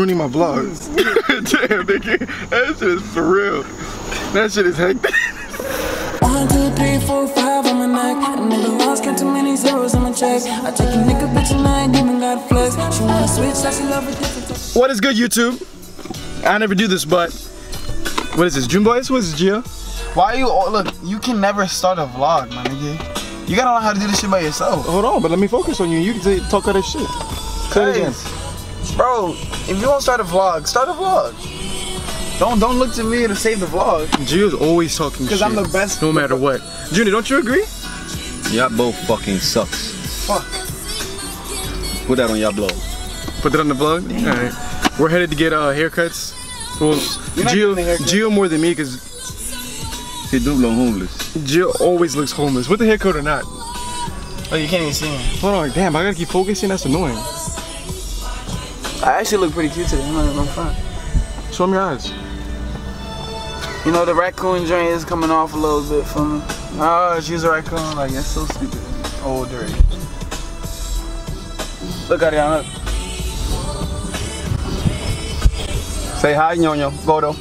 ruining my vlogs. Damn, nigga. That shit is for real. That shit is hectic. 1, 2, 3, 4, 5 on my neck. I never lost, got too many zeros on my checks. I take a nigga bitch and I ain't even got a flex. She wanna switch, so she love it different. What is good, YouTube? I never do this, but what is this? June Boys? What is this, Gio? Why you, look, you can never start a vlog, my nigga. You gotta learn how to do this shit by yourself. Hold on, but let me focus on you. You can talk all that shit. Say it again. Bro, if you want to start a vlog, start a vlog. Don't look to me to save the vlog. Gio's always talking shit. Because I'm the best. No matter what. Junior, don't you agree? Y'all both fucking sucks. Fuck. Put that on y'all blog. Put that on the vlog? Alright. We're headed to get haircuts. Well, Gio more than me because He do look homeless. Gio always looks homeless. With the haircut or not. Oh, you can't even see me. Hold on, damn, I gotta keep focusing. That's annoying. I actually look pretty cute today. I'm not even front. Show me your eyes. You know, the raccoon joint is coming off a little bit for me. Oh, she's a raccoon. Like, that's so stupid. Oh, dirty. Look at it, look. Say hi, Ñoño. Godo.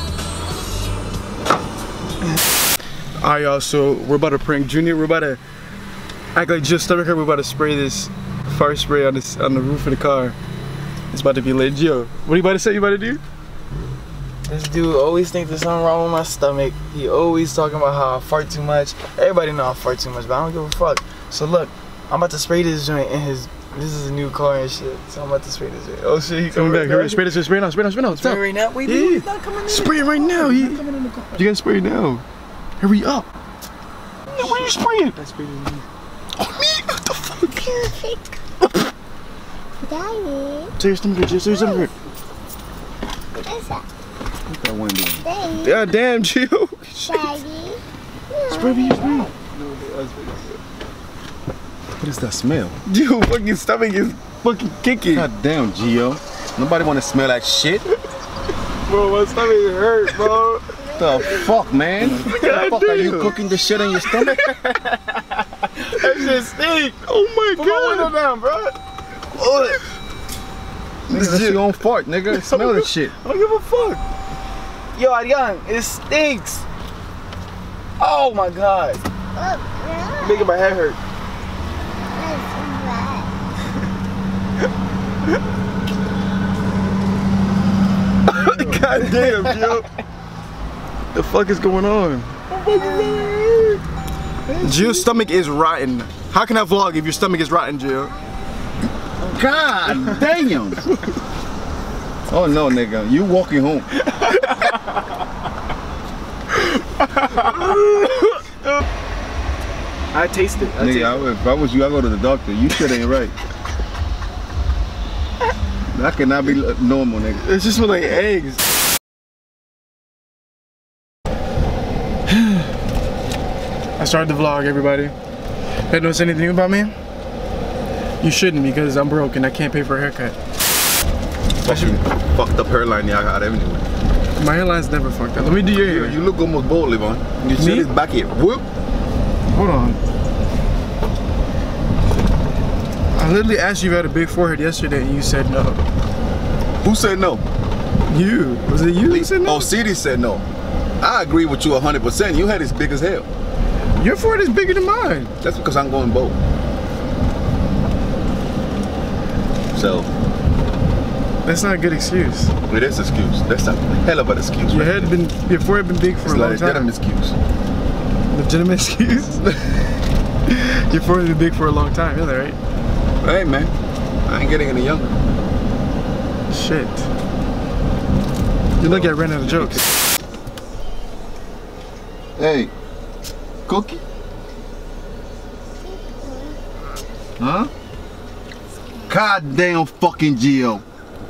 Alright, y'all, so we're about to prank Junior. We're about to act like just stomach hurt. We're about to spray this fart spray on the roof of the car. It's about to be lit. Gio, what are you about to say? You about to do? This dude always thinks there's something wrong with my stomach. He always talking about how I fart too much. Everybody know I fart too much, but I don't give a fuck. So look, I'm about to spray this joint in his. This is a new car and shit. So I'm about to spray this joint. Oh shit, he coming back. Hurry, spray this, spray now, spray now, spray now. Spray right now? Wait, dude, he's not coming in. Spray it right now. He's not coming in the car. You gotta spray it now. Hurry up. No, where are you spraying? I sprayed it in me. Oh, me? What the fuck? Daddy. Say your stomach hurt, say your stomach hurt. What is that? What's that one doing? Daddy. God damn, Gio. Daddy. Spray me, spray. What is that smell? Gio, fucking stomach is fucking kicking. God damn, Gio. Nobody want to smell like shit. Bro, my stomach hurt, bro. The fuck, man? What the fuck are you cooking the shit in your stomach? That shit stink. Oh my Put my window god. down, bro. Nigga, that's your own fart, nigga. Smell the shit. I don't give a fuck. Yo, Ariane, it stinks. Oh my god. Making my head hurt. God damn, Gio. The fuck is going on? Gio's stomach is rotten. How can I vlog if your stomach is rotten, Gio? God damn. Oh no, nigga. You walking home. I taste it. Nigga, if I was you, I'd go to the doctor. You shit ain't right. That cannot be normal, nigga. It just smells like eggs. I started the vlog, everybody. Hey, notice anything new about me? You shouldn't, because I'm broke and I can't pay for a haircut. Fucked up hairline y'all got everywhere. My hairline's never fucked up. Let me do your hair. You look almost bald, Levon. You see this back here. Whoop. Hold on. I literally asked you if you had a big forehead yesterday and you said no. Who said no? You. Was it you who said no? Oh, CD said no. I agree with you 100%. You had as big as hell. Your forehead is bigger than mine. That's because I'm going bald. So. That's not a good excuse. It is an excuse. That's a hell of an excuse. Your forehead been big for a long time. It's like a Legitimate legitimate excuse. excuse? Your forehead been big for a long time, isn't that right? Hey man, I ain't getting any younger. Shit. You look at ran out of jokes. Hey, Cookie? Huh? God damn fucking Gio.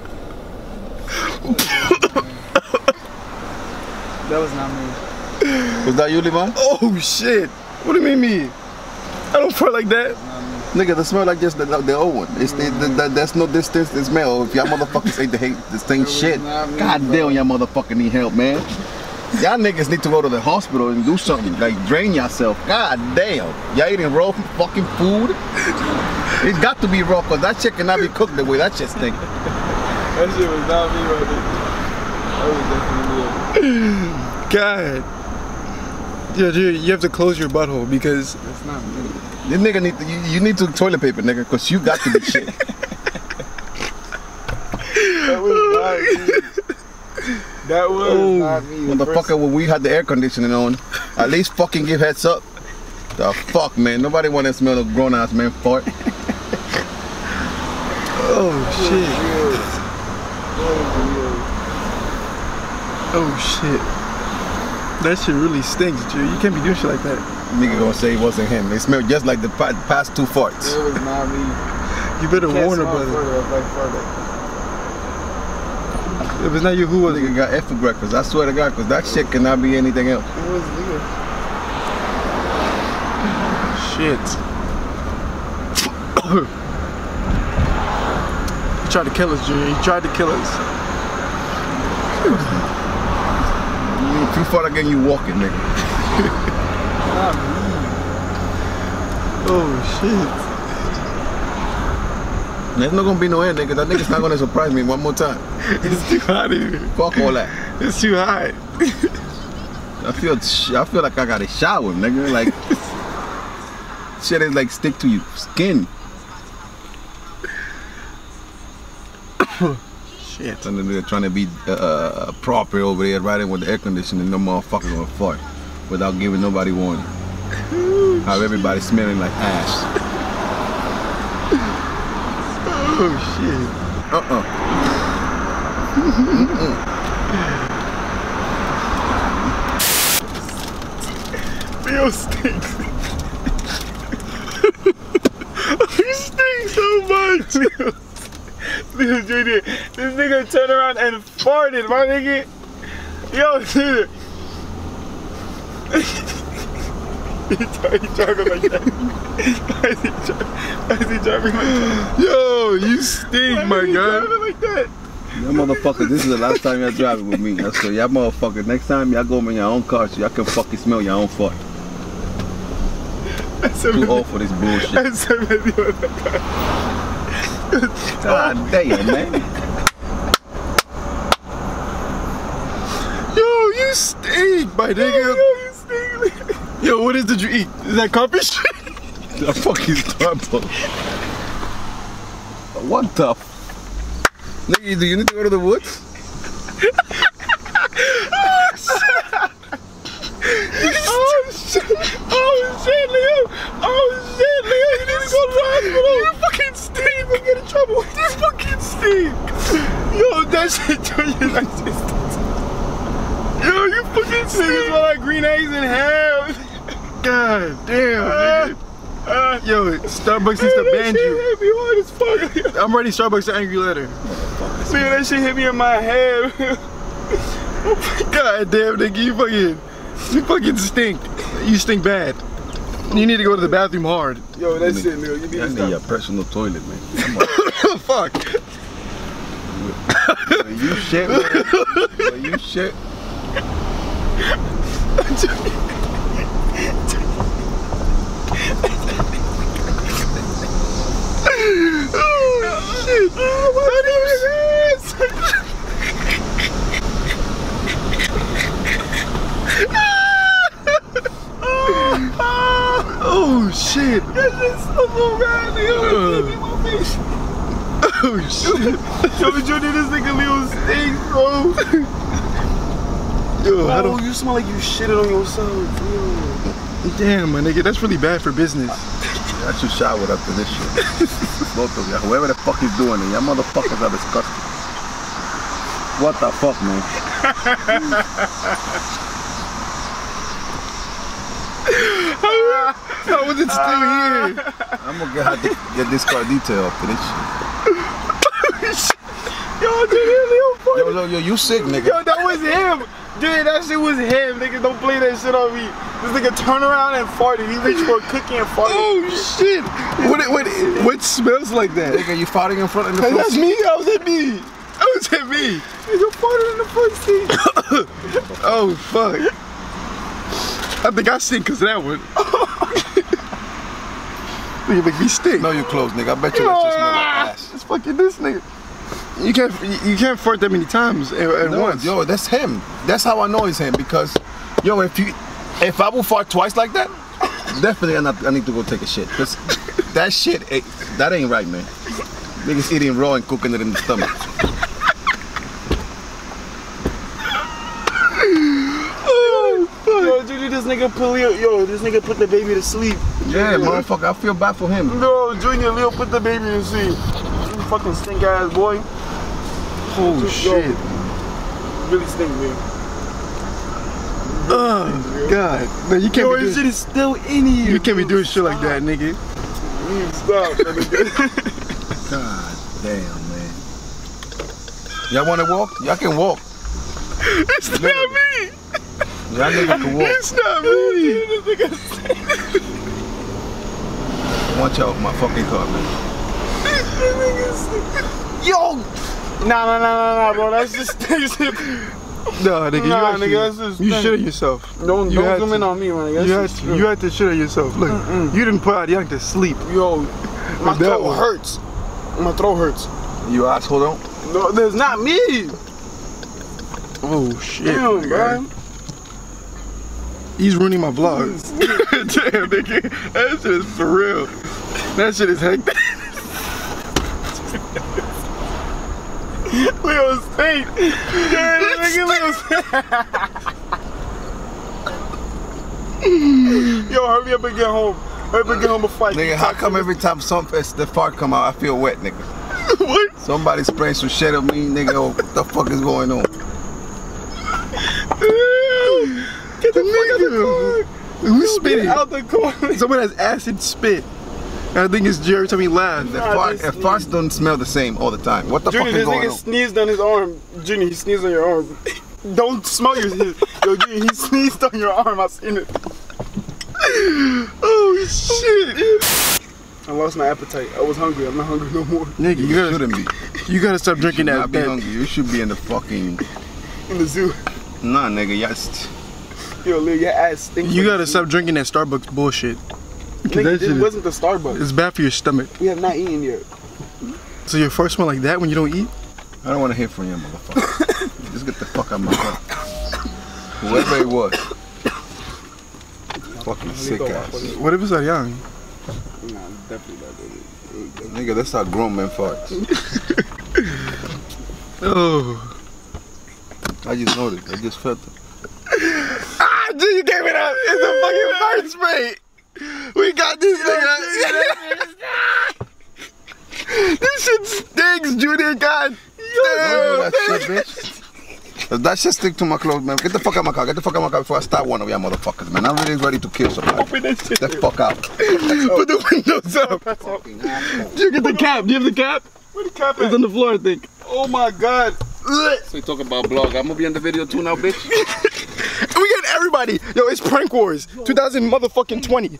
That was not me. Was that you, Levon? Oh shit. What do you mean me? I don't fart like that. Nigga, the smell like just the old one. It's that's no distance in smell. If y'all motherfuckers ain't the same shit. God damn, y'all motherfucking need help, man. Y'all niggas need to go to the hospital and do something, like drain yourself. God damn. Y'all eating raw fucking food? It's got to be raw, cause that shit cannot be cooked the way that shit stink. That shit was not me, brother. That was definitely me. God. Yeah, dude, you have to close your butthole because That's not me. This nigga need to, you need to toilet paper, nigga, cause you got to be shit. That was not me. That was not me. Motherfucker, when we had the air conditioning on, at least fucking give heads up. The fuck, man. Nobody want to smell a grown ass man fart. oh shit. Oh shit. That shit really stinks, dude. You can't be doing shit like that. Nigga gonna say it wasn't him. It smelled just like the past 2 farts. It was not me. You better warn her, brother. If it's not you, who was it? Nigga got F for breakfast. I swear to God, cause that shit cannot be anything else. It was nigga. Shit. He tried to kill us, Junior. He tried to kill us. If you fart again, you walking, nigga. Not me. Oh shit. There's not gonna be no end, nigga. That nigga's not gonna surprise me one more time. It's too hot in here. Fuck all that. It's too hot. I feel like I got a shower, nigga. Like shit is like stick to your skin. Shit. And then they're trying to be proper over there, right in with the air conditioning. No motherfucker gonna fart without giving nobody warning. Have everybody smelling like ass. Oh shit. Leo stinks. You stink so much. Leo Jr., this nigga turned around and farted, my nigga. Yo, dude. He driving like that. Why is he driving like that? Yo, you stink, my guy. Driving like that? Y'all motherfuckers, this is the last time y'all driving with me. So y'all motherfuckers, next time y'all go in your own car so y'all can fucking smell your own fart. Too old for this bullshit. God damn, man. Yo, you stink, my nigga. Yo, you stink. Yo, what is did you eat? Is that coffee shit? The fucking Starbucks. What the nigga, do you need to go to the woods? Oh shit, Leo! Oh shit, Leo! You need to go to the hospital! You fucking stink! I'm getting in trouble! You fucking stink! Yo, that shit, that shit stinks. Yo, you fucking stink! Niggas smell like green eggs in hell! God damn, nigga. Yo, Starbucks needs to ban you. Hit me hard as fuck. I'm ready, Starbucks to angry letter. Man, that shit hit me in my head. God damn, nigga, you fucking stink. You stink bad. You need to go to the bathroom hard. Yo, that's it, Leo. You need to stop. I need your personal toilet, man. Fuck. You shit, man. You shit. Oh shit! What is this? Oh shit! That shit's so bad, Leo. Oh shit! Yo, Junior, this nigga Leo stinks, bro. Yo, Oh, you smell like you shitted on yourself, Leo. damn, my nigga, that's really bad for business. I should shower after this shit. Both of y'all, whoever the fuck is doing it, y'all motherfuckers are disgusting. What the fuck, man? How was it still here? I'm gonna have to get this car detailed for this shit. Yo, Junior, Leo, Yo, you sick, nigga. Yo, that was him. Dude, that shit was him. Nigga, don't play that shit on me. This nigga turned around and farted. He reached for a cookie and farted. Oh shit! What smells like that? Nigga, you farting in front of the Hey, front that's me. That was at me. That was at me. Nigga farted in the front seat. Oh fuck! I think I stink because of that one. Nigga make me stink. Smell your clothes, nigga. I bet you that shit smell like ass. It's fucking this nigga. You can't fart that many times at once. Yo, that's him. That's how I know it's him because, yo, if I will fart twice like that, definitely I need to go take a shit. Cause that shit, that ain't right, man. Niggas eating raw and cooking it in the stomach. Yo, Junior, this nigga put the baby to sleep. Yeah, motherfucker, I feel bad for him. No, Junior, Leo put the baby to sleep. You fucking stink ass boy. Oh shit. Really stink, man. Oh God, man, you can't Yo, be this shit doing. is still in here. You can't be doing shit like that, nigga. Stop, nigga. God damn, man. Y'all wanna walk? Y'all can walk. It's not me. Y'all niggas can walk. It's not me. Watch out, my fucking car, man. Yo! Nah, bro. That's just No, nigga, Nah, nigga, that's just you thing. shit on yourself. Don't You had zoom in to. on me, man. That's just You had to shit on yourself. Look, you didn't put out Young to sleep. Yo, my That throat one. hurts. My throat hurts. You asshole, don't? No, that's not me. Oh shit, Damn, bro. He's ruining my vlog. Damn, nigga, that shit is for real. That shit is hectic. Leo stink. Yeah, nigga, Leo stink. Yo, hurry up and get home. Hurry up and get home before I Nigga, how come every time the fart come out, I feel wet, nigga? What? Somebody spraying some shit at me, nigga. Oh, what the fuck is going on? Get the fuck out the car. Who's spitting? out the corner. Someone has acid spit. I think it's Jerry every time he laughs. Farts don't smell the same all the time. What the Junior, fuck is this going nigga on? sneezed on his arm. Junior, he sneezed on your arm. Don't smell your Yo, Junior, he sneezed on your arm. I seen it. Oh shit. I lost my appetite. I was hungry. I'm not hungry no more. Nigga, You shouldn't be. you gotta stop drinking You that. should not be hungry. You should be in the fucking. In the zoo. Nah, nigga. Yes. Yo, Lil, your ass stinks. You gotta stop drinking that Starbucks bullshit. Nigga, that this shit is- wasn't the Starbucks. It's bad for your stomach. We have not eaten yet. So your first one like that when you don't eat? I don't want to hear from you, motherfucker. Just get the fuck out of my car. Whoever it was. Fucking sick ass. What if it's a young? Nah, definitely not. Nigga, that's how grown men farts. Oh. I just noticed. I just felt it. Ah, dude, you gave it up. It's a fucking fart spray. We got this nigga. This shit stinks, Junior. God Don't do that shit, bitch. That shit stick to my clothes, man. Get the fuck out of my car. Get the fuck out of my car before I start one of y'all motherfuckers, man. I'm really ready to kill somebody. Open that shit. Get the fuck out. Put the windows up. Do you get the cap? Do you have the cap? Where the cap It's at? on the floor, I think. Oh my god. So you talking about blog. I'm gonna be in the video too now, bitch. We get everybody. Yo, it's Prank Wars 2020.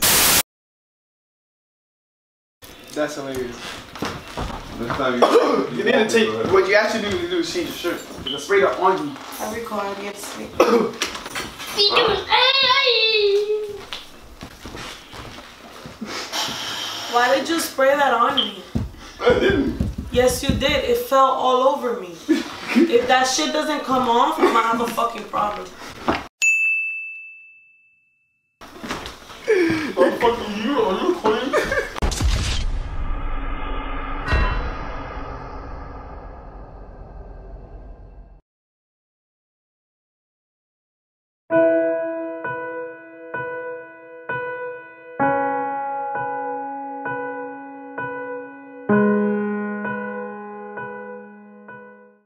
That's hilarious. This time You need to take, what you actually need to do is change your shirt. The spray that on you. I record, get sleep. Why did you spray that on me? I didn't. Yes, you did. It fell all over me. If that shit doesn't come off, I'm gonna have a fucking problem. I'm fucking you.